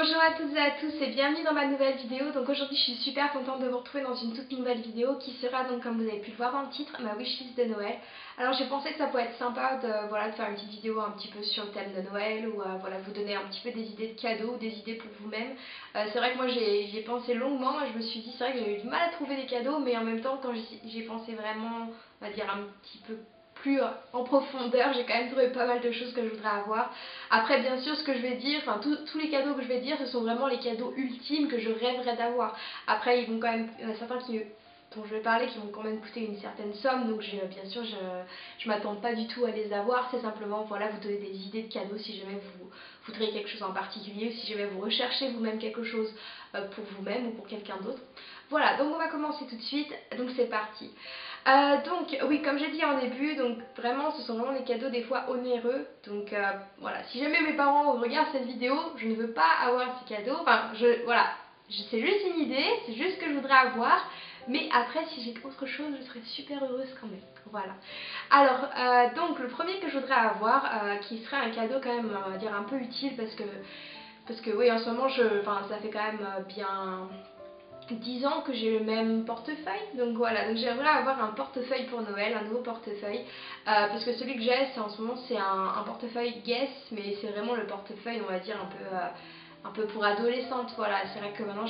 Bonjour à toutes et à tous et bienvenue dans ma nouvelle vidéo. Donc aujourd'hui je suis super contente de vous retrouver dans une toute nouvelle vidéo qui sera donc, comme vous avez pu le voir dans le titre, ma wishlist de Noël. Alors j'ai pensé que ça pourrait être sympa de faire une petite vidéo un petit peu sur le thème de Noël ou vous donner un petit peu des idées de cadeaux ou des idées pour vous-même. C'est vrai que moi j'y ai pensé longuement, moi je me suis dit c'est vrai que j'avais eu du mal à trouver des cadeaux, mais en même temps quand j'ai pensé vraiment, on va dire un petit peu plus en profondeur, j'ai quand même trouvé pas mal de choses que je voudrais avoir. Après bien sûr ce que je vais dire, enfin tous les cadeaux que je vais dire, ce sont vraiment les cadeaux ultimes que je rêverais d'avoir. Après il y en a certains dont je vais parler qui vont quand même coûter une certaine somme, donc bien sûr je m'attends pas du tout à les avoir. C'est simplement voilà, vous donner des idées de cadeaux si jamais vous voudriez quelque chose en particulier ou si jamais vous recherchez vous-même quelque chose pour vous-même ou pour quelqu'un d'autre. Voilà, donc on va commencer tout de suite, donc c'est parti. Donc oui, comme j'ai dit en début, donc vraiment ce sont vraiment les cadeaux des fois onéreux. Donc voilà, si jamais mes parents regardent cette vidéo, je ne veux pas avoir ces cadeaux. Enfin, voilà, c'est juste une idée, c'est juste ce que je voudrais avoir. Mais après, si j'ai autre chose, je serais super heureuse quand même. Voilà. Alors, donc le premier que je voudrais avoir, qui serait un cadeau quand même, on va dire un peu utile parce que oui, en ce moment, ça fait quand même bien 10 ans que j'ai le même portefeuille, donc voilà, donc j'aimerais avoir un portefeuille pour Noël, un nouveau portefeuille, parce que celui que j'ai en ce moment c'est un portefeuille Guess, mais c'est vraiment le portefeuille on va dire un peu pour adolescente, voilà, c'est vrai que maintenant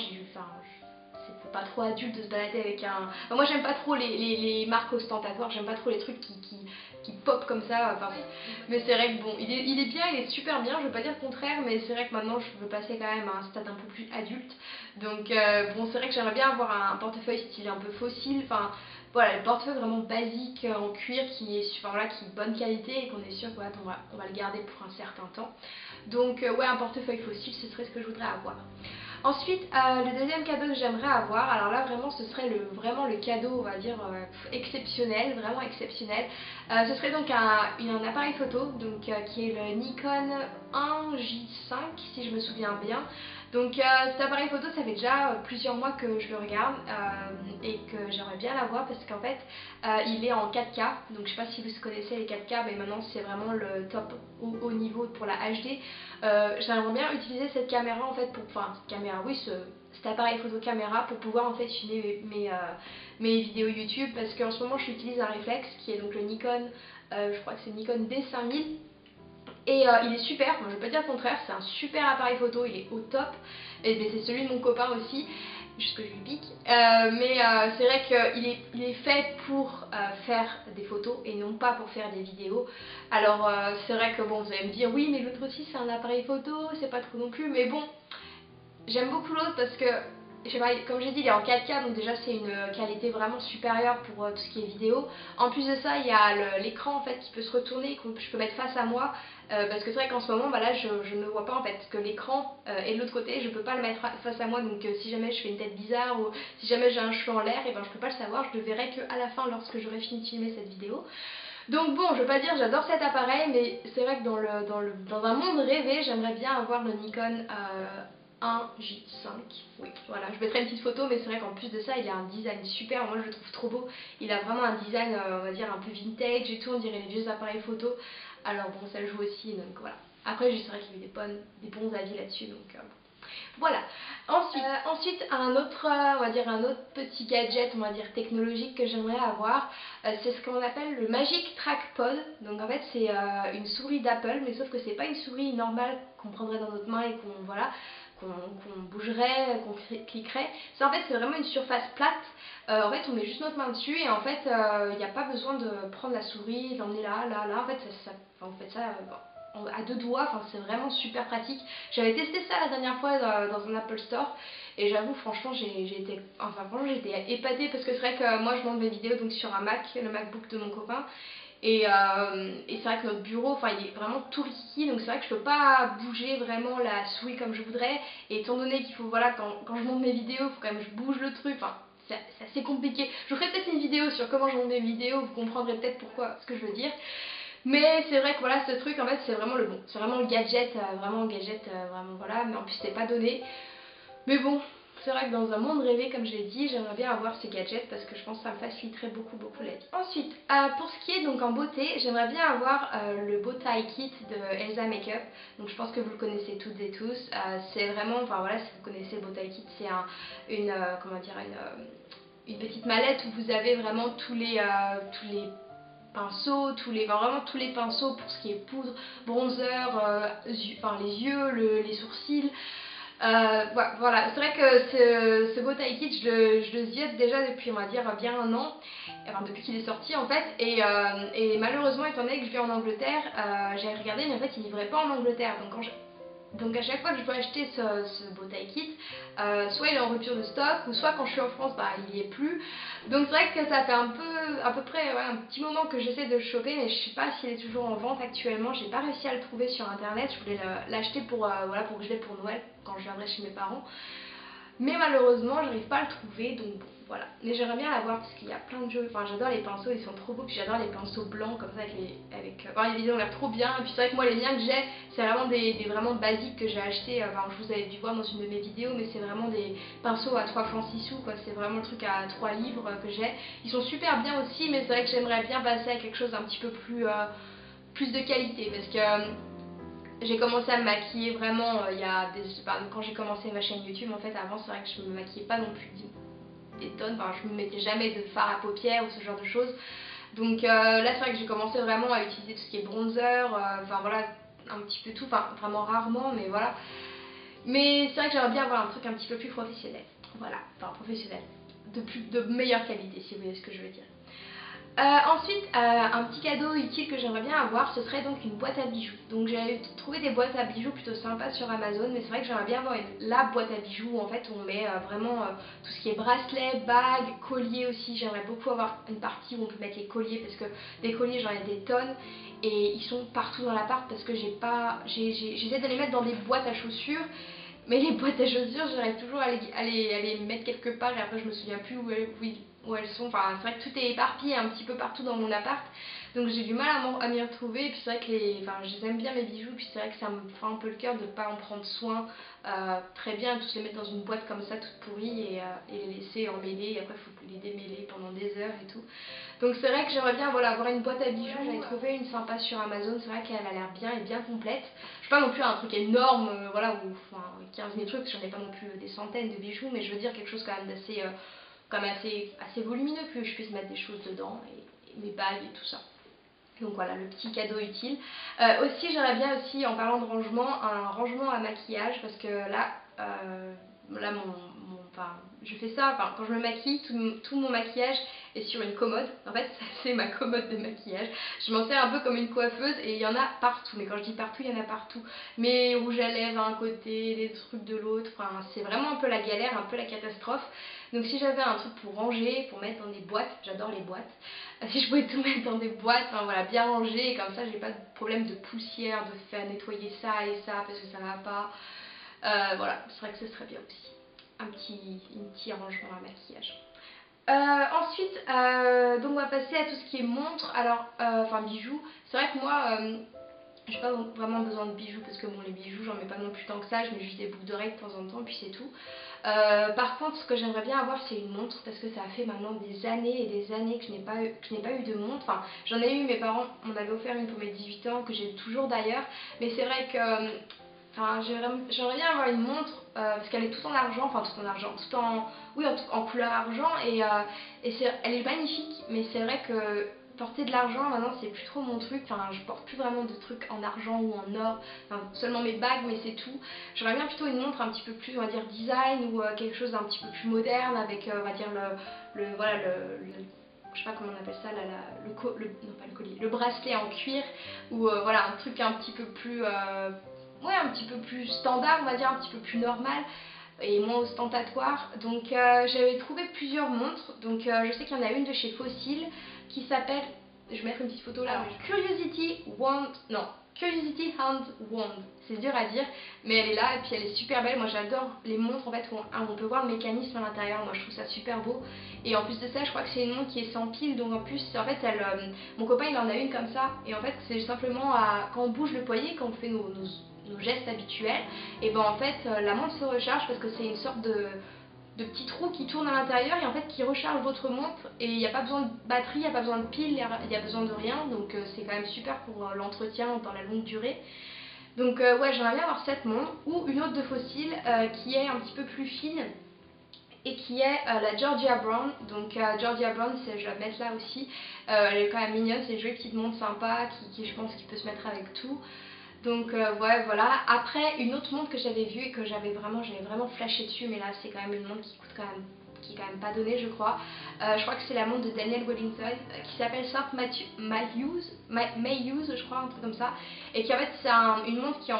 c'est pas trop adulte de se balader avec un... Enfin, moi j'aime pas trop les marques ostentatoires, j'aime pas trop les trucs qui pop comme ça, enfin, mais c'est vrai que bon, il est bien, il est super bien, je veux pas dire le contraire, mais c'est vrai que maintenant je veux passer quand même à un stade un peu plus adulte, donc bon, c'est vrai que j'aimerais bien avoir un portefeuille style un peu fossile, enfin voilà, le portefeuille vraiment basique en cuir qui est, enfin, voilà, qui est de bonne qualité et qu'on est sûr qu'on on va le garder pour un certain temps. Donc ouais, un portefeuille fossile, ce serait ce que je voudrais avoir. Ensuite, le deuxième cadeau que j'aimerais avoir, alors là vraiment ce serait vraiment le cadeau, on va dire, exceptionnel, vraiment exceptionnel. Ce serait donc un appareil photo, donc, qui est le Nikon 1J5 si je me souviens bien. Donc cet appareil photo, ça fait déjà plusieurs mois que je le regarde et que j'aimerais bien l'avoir parce qu'en fait il est en 4K, donc je sais pas si vous connaissez les 4K, mais maintenant c'est vraiment le top au niveau pour la HD. J'aimerais bien utiliser cette caméra en fait enfin cette caméra, oui, cet appareil photo caméra pour pouvoir en fait filmer mes vidéos YouTube, parce qu'en ce moment j'utilise un réflexe qui est donc le Nikon, je crois que c'est Nikon D5000. Et il est super, moi je vais pas dire le contraire, c'est un super appareil photo, il est au top. Et ben, c'est celui de mon copain aussi, juste que je lui pique. C'est vrai qu'il est fait pour faire des photos et non pas pour faire des vidéos. Alors c'est vrai que bon, vous allez me dire oui, mais l'autre aussi c'est un appareil photo, c'est pas trop non plus, mais bon, j'aime beaucoup l'autre parce que, je sais pas, comme j'ai dit, il est en 4K, donc déjà c'est une qualité vraiment supérieure pour tout ce qui est vidéo. En plus de ça, il y a l'écran en fait qui peut se retourner, que je peux mettre face à moi, parce que c'est vrai qu'en ce moment, bah là, je ne vois pas en fait, parce que l'écran est de l'autre côté, je peux pas le mettre face à moi, donc si jamais je fais une tête bizarre ou si jamais j'ai un cheveu en l'air, et ben je peux pas le savoir, je le verrai que à la fin lorsque j'aurai fini de filmer cette vidéo. Donc bon, je veux pas dire j'adore cet appareil, mais c'est vrai que dans un monde rêvé, j'aimerais bien avoir le Nikon 1J5. Oui, voilà, je mettrai une petite photo, mais c'est vrai qu'en plus de ça, il a un design super, moi je le trouve trop beau. Il a vraiment un design, on va dire, un peu vintage et tout, on dirait les vieux appareils photo. Alors bon, ça joue aussi, donc voilà. Après, c'est vrai qu'il y a eu des bons avis là-dessus, donc bon. Voilà. Ensuite on va dire un autre petit gadget, on va dire technologique que j'aimerais avoir, c'est ce qu'on appelle le Magic Trackpad. Donc en fait c'est une souris d'Apple, mais sauf que c'est pas une souris normale qu'on prendrait dans notre main et qu'on bougerait, qu'on cliquerait. En fait c'est vraiment une surface plate. En fait on met juste notre main dessus et en fait il n'y a pas besoin de prendre la souris, d'emmener là. En fait vous faites ça à deux doigts, enfin c'est vraiment super pratique. J'avais testé ça la dernière fois dans un Apple Store et j'avoue franchement j'ai été épatée parce que c'est vrai que moi je monte mes vidéos donc sur un Mac, le MacBook de mon copain, et c'est vrai que notre bureau, enfin il est vraiment tout rikiki, donc c'est vrai que je peux pas bouger vraiment la souris comme je voudrais, et étant donné qu'il faut, voilà, quand je monte mes vidéos, il faut quand même que je bouge le truc, enfin c'est assez compliqué. Je vous ferai peut-être une vidéo sur comment je monte mes vidéos, vous comprendrez peut-être pourquoi, ce que je veux dire. Mais c'est vrai que voilà, ce truc en fait c'est vraiment le bon, c'est vraiment le gadget, vraiment gadget, vraiment voilà, mais en plus c'est pas donné. Mais bon, c'est vrai que dans un monde rêvé, comme j'ai dit, j'aimerais bien avoir ces gadgets parce que je pense que ça me faciliterait beaucoup la vie. Ensuite, pour ce qui est donc en beauté, j'aimerais bien avoir le Bow Tie Kit de Elsa Makeup. Donc je pense que vous le connaissez toutes et tous. C'est vraiment, enfin voilà, si vous connaissez Bow Tie Kit, c'est comment dire, une petite mallette où vous avez vraiment tous les pinceaux, vraiment tous les pinceaux pour ce qui est poudre, bronzer, enfin les yeux, les sourcils. Voilà, c'est vrai que ce Bow Tie Kit, je le ziote déjà depuis, on va dire, bien un an, enfin depuis qu'il est sorti en fait, et malheureusement, étant donné que je vis en Angleterre, j'ai regardé, mais en fait il ne livrait pas en Angleterre, donc à chaque fois que je dois acheter ce Bow Tie Kit, soit il est en rupture de stock, ou soit quand je suis en France, bah, il n'y est plus. Donc c'est vrai que ça fait à peu près ouais, un petit moment que j'essaie de le choper, mais je ne sais pas s'il est toujours en vente actuellement. J'ai pas réussi à le trouver sur internet. Je voulais l'acheter voilà, pour que je l'ai pour Noël quand je viendrai chez mes parents. Mais malheureusement, j'arrive pas à le trouver, donc bon, voilà. Mais j'aimerais bien l'avoir parce qu'il y a plein de jeux. Enfin, j'adore les pinceaux, ils sont trop beaux. Puis j'adore les pinceaux blancs comme ça enfin, ils ont l'air trop bien. Et puis c'est vrai que moi, les miens que j'ai, c'est vraiment des vraiment basiques que j'ai acheté. Enfin, je vous avais dû voir dans une de mes vidéos, mais c'est vraiment des pinceaux à 3 francs 6 sous, quoi. C'est vraiment le truc à 3 livres que j'ai. Ils sont super bien aussi, mais c'est vrai que j'aimerais bien passer à quelque chose d'un petit peu plus de qualité parce que. J'ai commencé à me maquiller vraiment quand j'ai commencé ma chaîne YouTube. En fait, avant, c'est vrai que je me maquillais pas non plus des tonnes. Enfin, je me mettais jamais de fard à paupières ou ce genre de choses. Donc là, c'est vrai que j'ai commencé vraiment à utiliser tout ce qui est bronzer. Enfin voilà, un petit peu tout. Enfin, vraiment rarement, mais voilà. Mais c'est vrai que j'aimerais bien avoir un truc un petit peu plus professionnel. Voilà, enfin professionnel. De meilleure qualité, si vous voyez ce que je veux dire. Ensuite, un petit cadeau utile que j'aimerais bien avoir, ce serait donc une boîte à bijoux. Donc j'ai trouvé des boîtes à bijoux plutôt sympas sur Amazon, mais c'est vrai que j'aimerais bien avoir la boîte à bijoux où en fait on met vraiment tout ce qui est bracelet, bagues, colliers aussi. J'aimerais beaucoup avoir une partie où on peut mettre les colliers parce que des colliers j'en ai des tonnes et ils sont partout dans l'appart parce que j'essaie de les mettre dans des boîtes à chaussures. Mais les boîtes à chaussures, j'arrive toujours à les mettre quelque part et après je me souviens plus où elles sont. Enfin, c'est vrai que tout est éparpillé un petit peu partout dans mon appart. Donc j'ai du mal à m'y retrouver. Et puis c'est vrai que enfin, je les aime bien mes bijoux. Et puis c'est vrai que ça me fend un peu le cœur de ne pas en prendre soin très bien. Tous les mettre dans une boîte comme ça, toute pourrie et les laisser emmêler. Et après, il faut les démêler pendant des heures et tout. Donc c'est vrai que j'aimerais bien voilà, avoir une boîte à bijoux. J'avais trouvé une sympa sur Amazon. C'est vrai qu'elle a l'air bien et bien complète. Je suis pas non plus un truc énorme, voilà, où enfin, 15 000 trucs, j'en ai pas non plus des centaines de bijoux, mais je veux dire quelque chose quand même d'assez assez volumineux, que je puisse mettre des choses dedans, et mes bagues et tout ça. Donc voilà, le petit cadeau utile. Aussi, j'aimerais bien aussi, en parlant de rangement, un rangement à maquillage, parce que là enfin, je fais ça, enfin, quand je me maquille, tout mon maquillage est sur une commode. En fait, c'est ma commode de maquillage. Je m'en sers un peu comme une coiffeuse et il y en a partout. Mais quand je dis partout, il y en a partout. Mes rouges à lèvres d'un côté, les trucs de l'autre. Enfin, c'est vraiment un peu la galère, un peu la catastrophe. Donc si j'avais un truc pour ranger, pour mettre dans des boîtes, j'adore les boîtes. Si je pouvais tout mettre dans des boîtes, enfin, voilà, bien rangé, et comme ça, j'ai pas de problème de poussière, de faire nettoyer ça et ça parce que ça va pas. Voilà, c'est vrai que ce serait bien aussi. Un petit arrangement à maquillage. Ensuite, donc on va passer à tout ce qui est montre, alors, enfin bijoux. C'est vrai que moi, j'ai pas vraiment besoin de bijoux parce que bon, les bijoux, j'en mets pas non plus tant que ça, je mets juste des boucles d'oreilles de temps en temps, puis c'est tout. Par contre, ce que j'aimerais bien avoir, c'est une montre parce que ça a fait maintenant des années et des années que je n'ai pas eu de montre. Enfin, j'en ai eu, mes parents m'en avaient offert une pour mes 18 ans, que j'ai toujours d'ailleurs, mais c'est vrai que. Enfin, j'aimerais bien avoir une montre parce qu'elle est tout en argent, enfin tout en argent, oui, en couleur argent elle est magnifique, mais c'est vrai que porter de l'argent maintenant c'est plus trop mon truc, enfin je porte plus vraiment de trucs en argent ou en or, enfin, seulement mes bagues mais c'est tout. J'aurais bien plutôt une montre un petit peu plus on va dire design ou quelque chose d'un petit peu plus moderne avec on va dire voilà je sais pas comment on appelle ça là, non pas le collier, le bracelet en cuir ou voilà un truc un petit peu plus ouais, un petit peu plus standard, on va dire un petit peu plus normal et moins ostentatoire. Donc j'avais trouvé plusieurs montres. Donc je sais qu'il y en a une de chez Fossil qui s'appelle, je vais mettre une petite photo là. Alors, Curiosity Wand, non, Curiosity Hand Wand. C'est dur à dire, mais elle est là et puis elle est super belle. Moi j'adore les montres en fait où on peut voir le mécanisme à l'intérieur. Moi je trouve ça super beau. Et en plus de ça, je crois que c'est une montre qui est sans pile. Donc en plus, en fait, mon copain il en a une comme ça. Et en fait, c'est simplement quand on bouge le poignet, quand on fait nos gestes habituels, et ben en fait la montre se recharge parce que c'est une sorte de petits trous qui tournent à l'intérieur et en fait qui rechargent votre montre, et il n'y a pas besoin de batterie, il n'y a pas besoin de pile, il n'y a besoin de rien, donc c'est quand même super pour l'entretien dans la longue durée. Donc ouais, j'aimerais bien avoir cette montre ou une autre de Fossil qui est un petit peu plus fine et qui est la Georgia Brown. Donc Georgia Brown, je vais la mettre là aussi. Elle est quand même mignonne, c'est une jolie petite montre sympa qui je pense qu'il peut se mettre avec tout. Donc ouais, voilà. Après, une autre montre que j'avais vue et que j'avais vraiment flashé dessus, mais là c'est quand même une montre qui coûte quand même, qui est quand même pas donnée, je crois. Je crois que c'est la montre de Daniel Wellington qui s'appelle Saint Mayuse, je crois, un truc comme ça. Et qui en fait c'est une montre qui a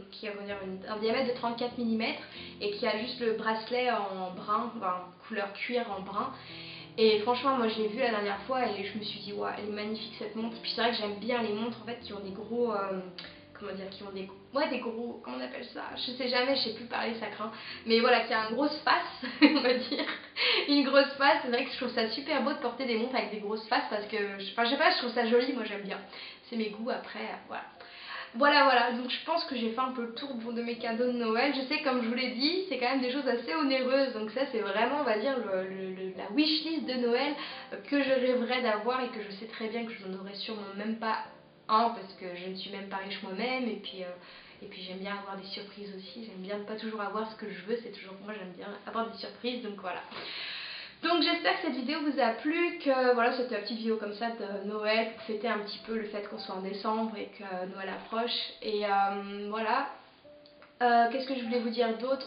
un diamètre de 34 mm et qui a juste le bracelet en brun, enfin, couleur cuir en brun. Et franchement, moi je l'ai vue la dernière fois et je me suis dit, ouais, elle est magnifique cette montre. Puis c'est vrai que j'aime bien les montres en fait qui ont des gros. Comment dire, qui ont des. Ouais, des gros. Comment on appelle ça? Je sais jamais, je sais plus parler, ça craint. Mais voilà, qui a une grosse face, on va dire. Une grosse face. C'est vrai que je trouve ça super beau de porter des montres avec des grosses faces parce que. Enfin, je sais pas, je trouve ça joli, moi j'aime bien. C'est mes goûts après, voilà. Voilà, donc je pense que j'ai fait un peu le tour de mes cadeaux de Noël. Je sais, comme je vous l'ai dit, c'est quand même des choses assez onéreuses. Donc ça, c'est vraiment, on va dire, la wishlist de Noël que je rêverais d'avoir et que je sais très bien que je n'en aurais sûrement même pas un parce que je ne suis même pas riche moi-même. Et puis j'aime bien avoir des surprises aussi. J'aime bien ne pas toujours avoir ce que je veux. C'est toujours moi, j'aime bien avoir des surprises. Donc voilà. Donc j'espère que cette vidéo vous a plu, que voilà, c'était une petite vidéo comme ça de Noël pour fêter un petit peu le fait qu'on soit en décembre et que Noël approche. Et voilà. Qu'est-ce que je voulais vous dire d'autre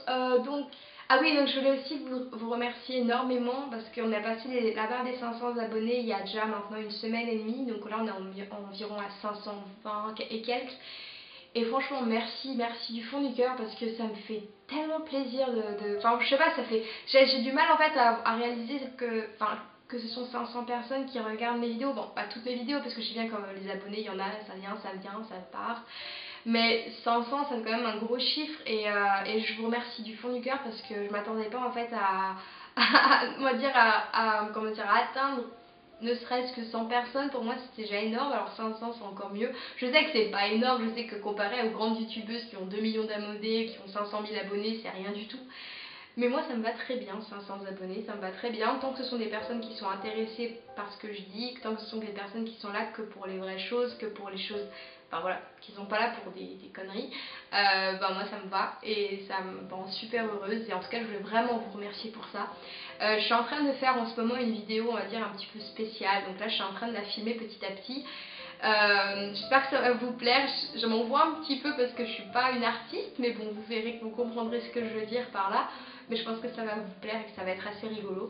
ah oui, donc je voulais aussi vous remercier énormément parce qu'on a passé la barre des 500 abonnés il y a déjà maintenant une semaine et demie. Donc là on est environ à 520 et quelques. Et franchement, merci du fond du cœur parce que ça me fait tellement plaisir Enfin, je sais pas, ça fait. J'ai du mal en fait à réaliser que ce sont 500 personnes qui regardent mes vidéos. Bon, pas toutes mes vidéos parce que je sais bien comme les abonnés, il y en a, ça vient, ça part. Mais 500, ça fait quand même un gros chiffre et je vous remercie du fond du cœur parce que je m'attendais pas en fait on va dire comment dire, à atteindre ne serait-ce que 100 personnes. Pour moi c'était déjà énorme, alors 500 c'est encore mieux. Je sais que c'est pas énorme, je sais que comparé aux grandes youtubeuses qui ont 2 millions d'abonnés, qui ont 500 000 abonnés, c'est rien du tout. Mais moi ça me va très bien, 500 abonnés, ça me va très bien, tant que ce sont des personnes qui sont intéressées par ce que je dis, tant que ce sont des personnes qui sont là que pour les vraies choses, que pour les choses, enfin voilà, qui sont pas là pour des conneries, ben moi ça me va et ça me rend super heureuse et en tout cas je voulais vraiment vous remercier pour ça. Je suis en train de faire en ce moment une vidéo on va dire un petit peu spéciale, donc là je suis en train de la filmer petit à petit. J'espère que ça va vous plaire, je m'en vois un petit peu parce que je suis pas une artiste, mais bon vous verrez que vous comprendrez ce que je veux dire par là, mais je pense que ça va vous plaire et que ça va être assez rigolo.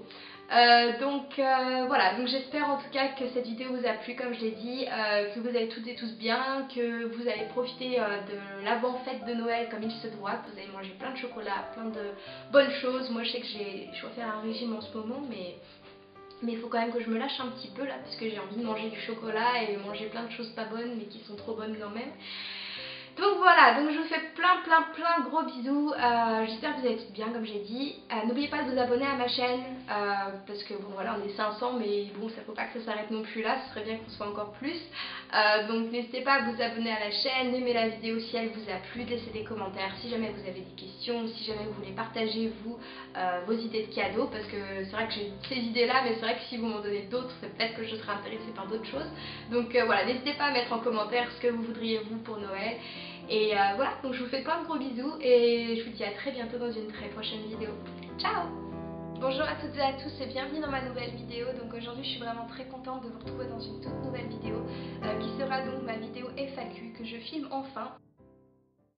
Voilà, donc j'espère en tout cas que cette vidéo vous a plu comme je l'ai dit, que vous allez toutes et tous bien, que vous allez profiter de l'avant-fête de Noël comme il se doit, que vous allez manger plein de chocolat, plein de bonnes choses. Moi je sais que je dois faire un régime en ce moment, mais il faut quand même que je me lâche un petit peu là parce que j'ai envie de manger du chocolat et manger plein de choses pas bonnes mais qui sont trop bonnes quand même. Donc voilà, donc je vous fais plein gros bisous, j'espère que vous allez toutes bien comme j'ai dit. N'oubliez pas de vous abonner à ma chaîne, parce que bon voilà on est 500 mais bon ça faut pas que ça s'arrête non plus là, ce serait bien qu'on soit encore plus. Donc n'hésitez pas à vous abonner à la chaîne, aimez la vidéo si elle vous a plu, laissez des commentaires si jamais vous avez des questions, si jamais vous voulez partager vous vos idées de cadeaux, parce que c'est vrai que j'ai ces idées là mais c'est vrai que si vous m'en donnez d'autres, c'est peut-être que je serai intéressée par d'autres choses. Donc voilà, n'hésitez pas à mettre en commentaire ce que vous voudriez vous pour Noël. Et voilà, donc je vous fais plein de gros bisous et je vous dis à très bientôt dans une très prochaine vidéo. Ciao! Bonjour à toutes et à tous et bienvenue dans ma nouvelle vidéo. Donc aujourd'hui je suis vraiment très contente de vous retrouver dans une toute nouvelle vidéo qui sera donc ma vidéo FAQ que je filme enfin.